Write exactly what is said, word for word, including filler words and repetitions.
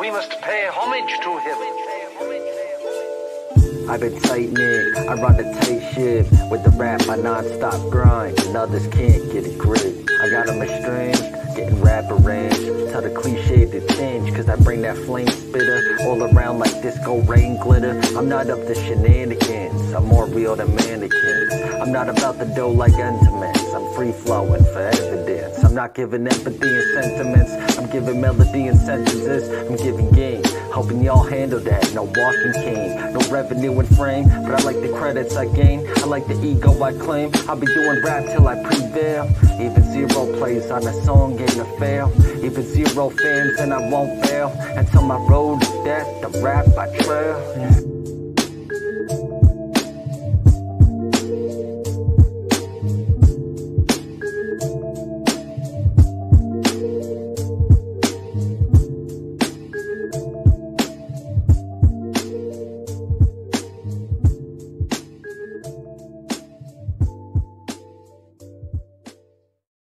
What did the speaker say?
we must pay homage to him. I've been tightening, I run the tight ship. With the rap, I non-stop grind, and others can't get a grip. I got them estranged, getting rapper range. Tell the cliche to change, cause I bring that flame spitter all around like disco rain glitter. I'm not up to shenanigans, I'm more real than mannequins. I'm not about the dough like intimates, I'm free-flowing for evidence. I'm not giving empathy and sentiments, I'm giving melody and sentences. I'm giving game, helping y'all handle that. No walking cane, no revenue and frame, but I like the credits I gain, I like the ego I claim. I'll be doing rap till I prevail. Even zero plays on a song ain't a fail. Even zero fans and I won't fail until my road is death, the rap I trail.